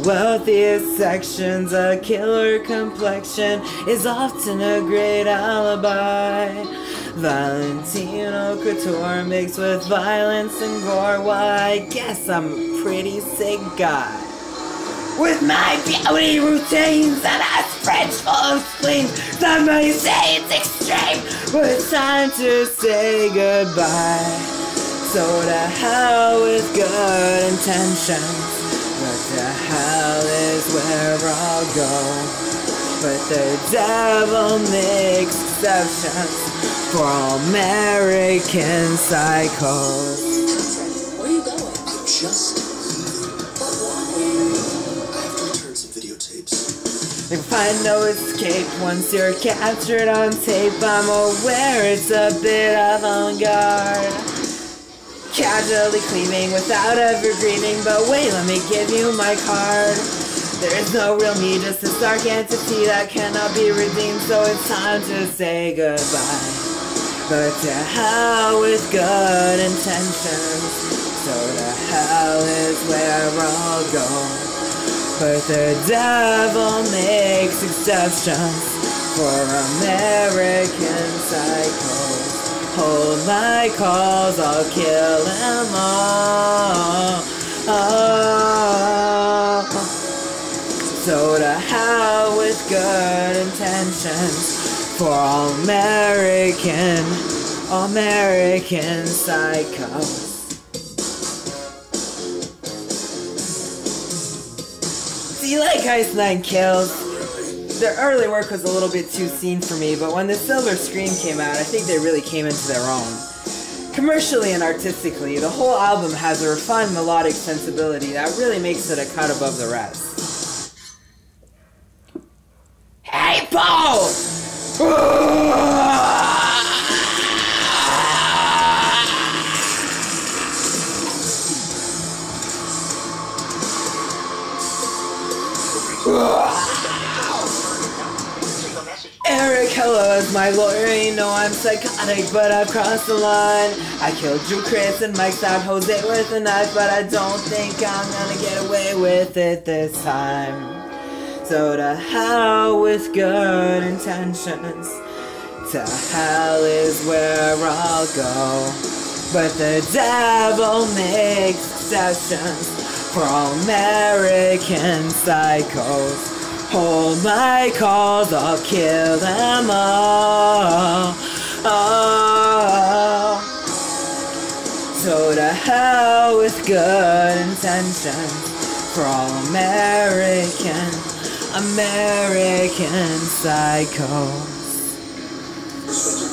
wealthiest sections. A killer complexion is often a great alibi. Valentino couture mixed with violence and gore. Why, I guess I'm a pretty sick guy. With my beauty routines and a fridge full of spleen. Somebody say it's extreme, but it's time to say goodbye. So to hell with good intentions, but to hell is where I'll go. But the devil makes exceptions for all American psychos. Where are you going? I'm just leaving. But why? I have to return some videotapes. You can find no escape once you're captured on tape. I'm aware it's a bit avant-garde, casually cleaving without ever grieving. But wait, let me give you my card. There is no real me, just a dark entity that cannot be redeemed. So it's time to say goodbye. But to hell with good intentions. So to hell is where I'll go. But the devil makes exceptions for American psychos. Hold my calls, I'll kill them all. So to hell with good intentions for all American psychos. See, like Ice Nine Kills, their early work was a little bit too seen for me, but when the Silver Scream came out, I think they really came into their own. Commercially and artistically, the whole album has a refined melodic sensibility that really makes it a cut above the rest. Hey, Paul! Eric, hello, as my lawyer, you know I'm psychotic, but I've crossed the line. I killed Drew Chris and Mike stabbed Jose with a knife, but I don't think I'm gonna get away with it this time. So to hell with good intentions, to hell is where I'll go. But the devil makes exceptions for all American psychos. Hold my calls, I'll kill them all. So to hell with good intentions for all American psychos.